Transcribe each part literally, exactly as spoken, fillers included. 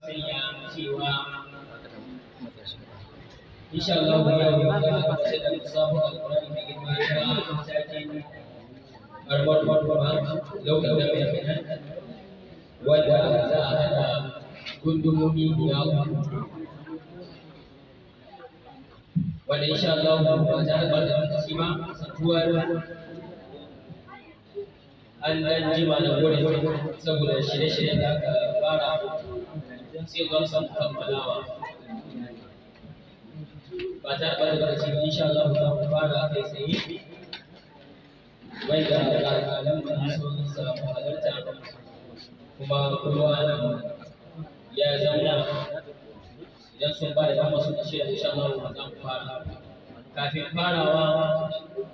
sanya cewa insha Allah ba ya yi za a kashe da musabun alƙur'ani mai girma ta takin arbar farfara lokacin da mai kenan wanda za a hada gundumomi guda uku wanda insha Allah ba ta da lokaci ba satuwar an dan jima da wurin saboda shirye-shiryen da aka fara sai zan san kammalawa ba ta da lokaci insha Allah za mu fara kai tsaye wanda alƙalan mu sun samu halarta kuma kowa ya zauna idan sun ba da dama su kashe insha Allah za mu fara kafin farawa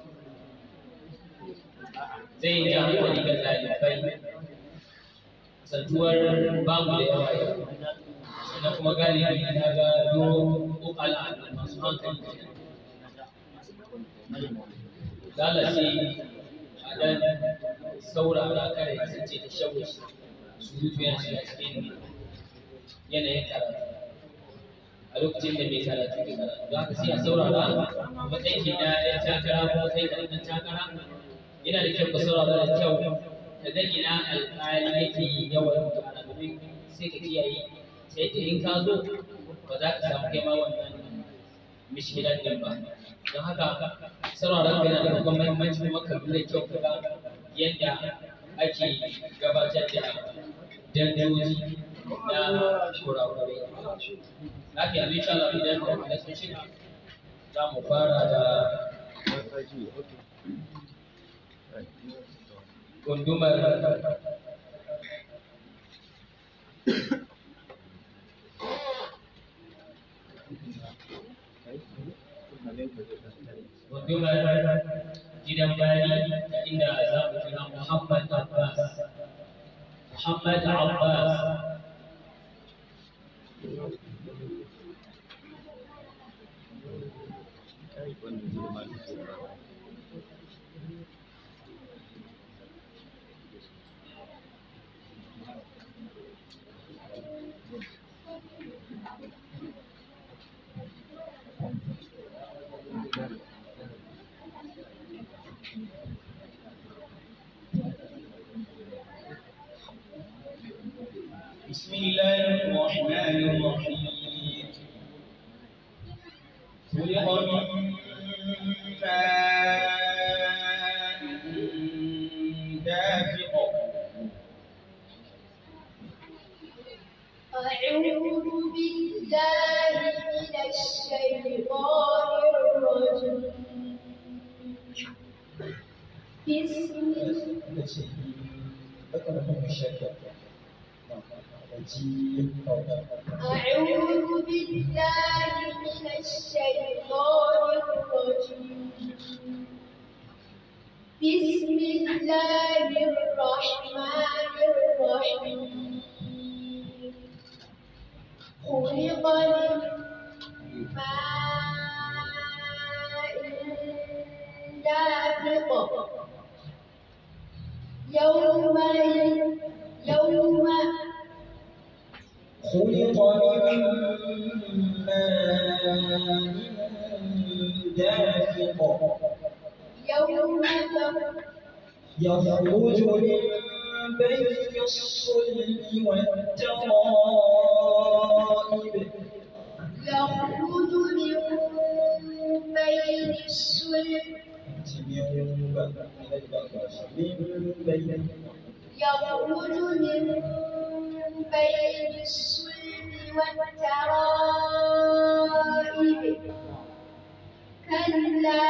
zai yi hankali ga ɗalibai kasantuwar babu da yawa yau sannan kuma galibi na ga dogo al'adu masu hankali lalace a ɗan saurara kare kasance da shawishi surutu yana shiga cikin yanayin karatu a lokacin da mai karatu ke karatu za ka sai a saurara matsayin ke na ɗan takara ko matsayin da ɗan takara yana da kyau ka saurara da kyau ka ga ina alƙali yake yawan magana domin sai ka kiyaye sai da in ka zo ba za ka samu kai ma wannan mishkilan ɗin ba don haka sauraron yana da babban muhimmanci kuma ka lura kyau ka ga yadda ake gabatar da danjoji na kurakurai. Lafiya insha Allah idan da kuma sun shiga za mu fara da gundumar gundumar gidan bari inda za mu kira Muhammad Abbas Muhammad Abbas بسم الله الرحمن الرحيم خلق من ماء دافق أعوذ بالله من الشيطان الرجيم بسم أعوذ بالله من الشيطان الرجيم بسم الله الرحمن الرحيم خلق من ماء دافق يوم يوم خلق من ماء دافق يوم يخرج من بين الصلب والترائب يخرج من بين الصلب يخرج من بين الصلب والترائب كلا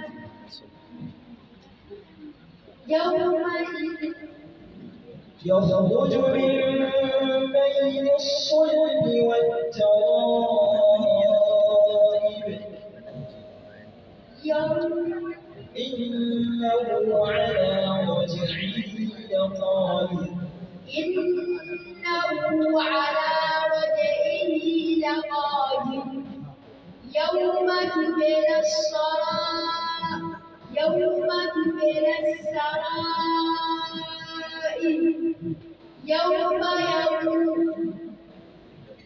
يومئذ يخرج من بين الصلب والترائب يوم إنه على رجعه لقادر إنه على رجعه لقادر يوم تبلى السرائر يوم تبلى السرائر يوم يقول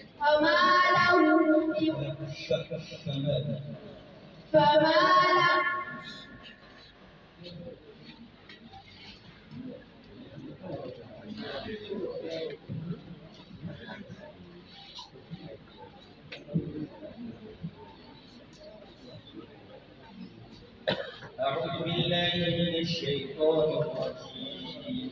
فما له أعوذ بالله من الشيطان الرجيم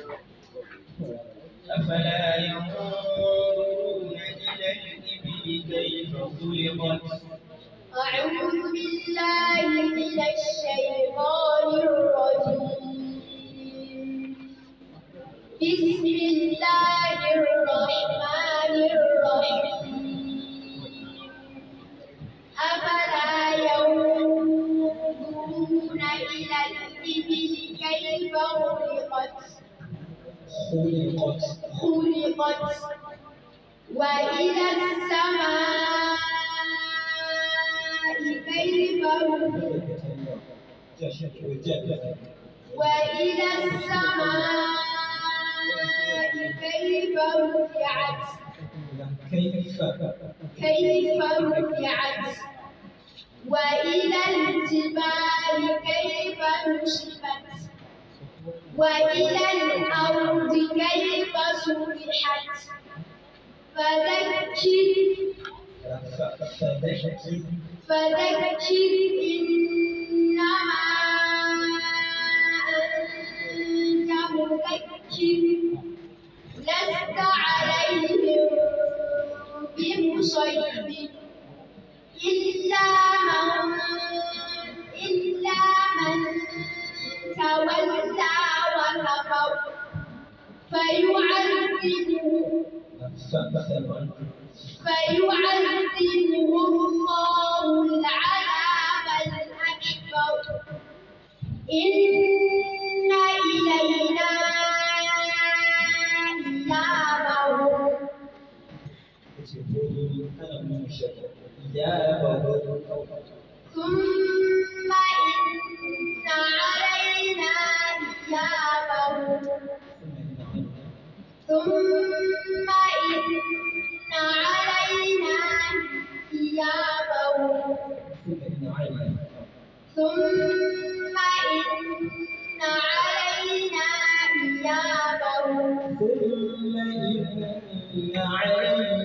أفلا ينظرون إلى الإبل كيف خلقت أعوذ بالله من الشيطان الرجيم بسم الله الرحمن الرحيم أفلا ينظرون إلى الإبل كيف خلقت خلقت خلقت وإلى السماء كيف رفعت وإلى السماء كيف رفعت كيف كيف رفعت وإلى الجبال كيف نصبت وإلى الأرض كيف سطحت فذكر فذكر فذكر إنما أنت مذكر لست عليهم بمسيطر إلا من إلا من تولى وكفر فيعذبه فيعذبه الله العذاب الأكبر إن إلينا إيابهم ثم إن علينا إيابهم ثم إن علينا إيابهم ثم إن علينا إيابهم ثم إن علينا